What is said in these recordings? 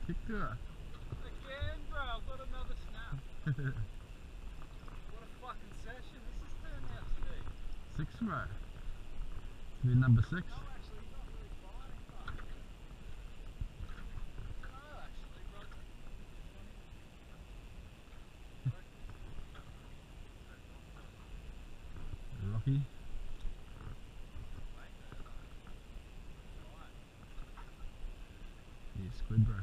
Kick to her. Again, bro, I've got another snap. What a fucking session this has turned out to be. 6, bro. Be number 6. No, actually, he's not really fighting, but... No, actually, bro. Rocky. Yeah, squid, bro.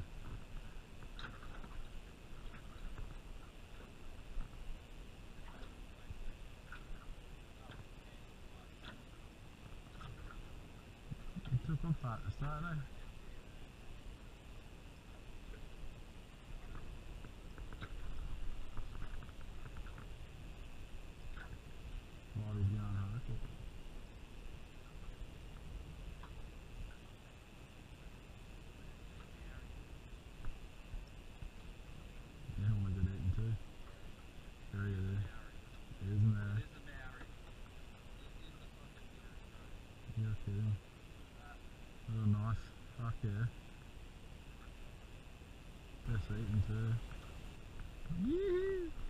He took off at the start, eh? While he's going hard. Yeah, I want to get eaten too. There he is. He isn't there. It is a Maori. It is a fucking Maori, bro. You're kidding. Oh, nice. Fuck yeah. Just eating too. Yeah.